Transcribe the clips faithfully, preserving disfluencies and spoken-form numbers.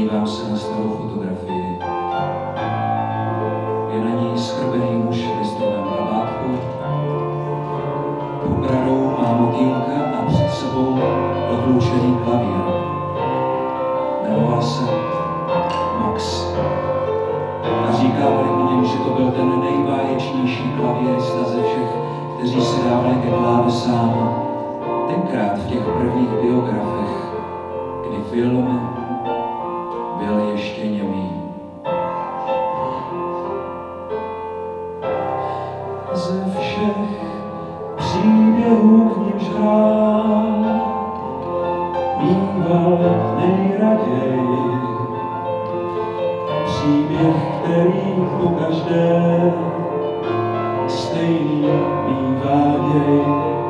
Dívám se na starou fotografii. Je na ní skrbený muž v listrovém kabátku. Pod bradou má motýlka a před sebou odlučený klavír. Jmenoval se Max. A říkávali o něm, že to byl ten nejbáječnější klavírista ze všech, kteří se dávali ke klávesám. Tenkrát v těch prvních biografech, kdy film byl ještě němý. Ze všech příběhů, k nímž hrál, mýval nejraději příběh, který pokaždé stejný mývá děj.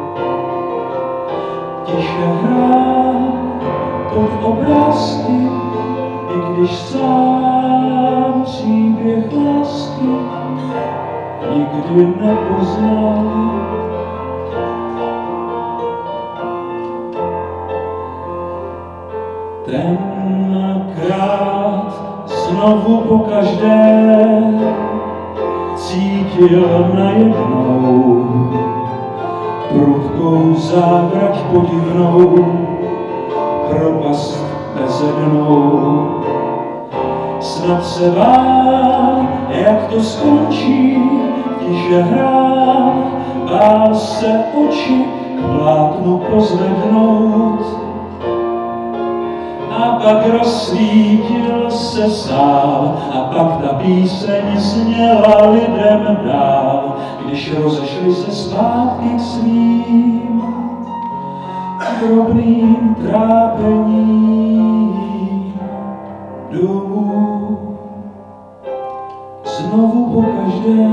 Tiše hrál pod obrázky, i když sám příběh lásky nikdy nepoznal. Tenkrát znovu pokaždé cítil najednou prudkou závrať podivnou, propast bezednou. Snad se bál, jak to skončí, tiše hrál, bál se oči k plátnu pozvednout. A pak rozsvítil se sál, a pak ta píseň zněla lidem dál, když rozešli se zpátky k svým drobným trápením domů. Znovu pokaždé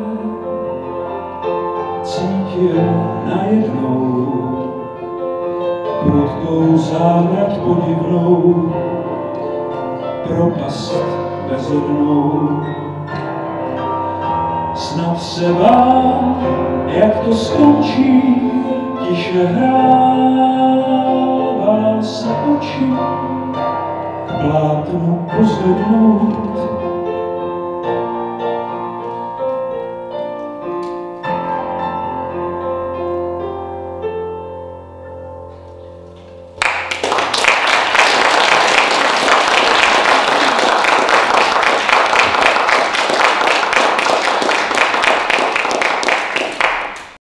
cítil najednou prudkou závrať podivnou, propast bezednou. Snad se bál, jak to skončí, tiše hrál, bál se oči k plátnu pozvednout.